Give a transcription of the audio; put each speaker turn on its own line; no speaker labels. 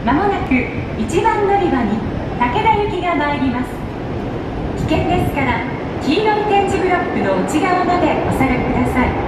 まもなく1番乗り場に武田行きが参ります。危険ですから黄色い点字ブロックの内側までお下がりください。